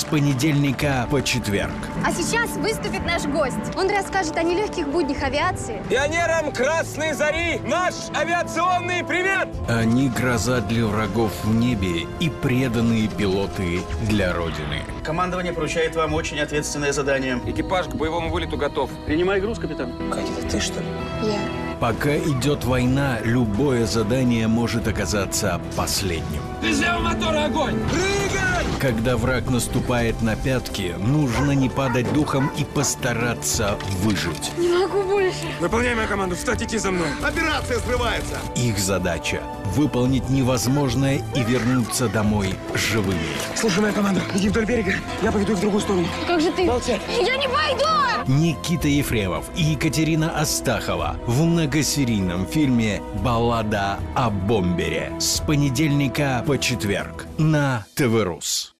понедельника по четверг. А сейчас выступит наш гость. Он расскажет о нелегких буднях авиации. Пионерам Красной Зари наш авиационный привет! Они гроза для врагов в небе и преданные пилоты для Родины. Командование поручает вам очень ответственное задание. Экипаж к боевому вылету готов. Принимай груз, капитан. Катя, это ты, что ли? Я. Пока идет война, любое задание может оказаться последним. Везем мотор, огонь! Прыгай! Когда враг наступает на пятки, нужно не падать духом и постараться выжить. Не могу больше. Выполняй мою команду, встать, идти за мной. Операция срывается! Их задача – выполнить невозможное и вернуться домой живыми. Слушай мою команду, иди вдоль берега, я поведу их в другую сторону. Как же ты? Молчать! Я не пойду! Никита Ефремов и Екатерина Астахова в многосерийном фильме «Баллада о бомбере» с понедельника по четверг на ТВ Рус.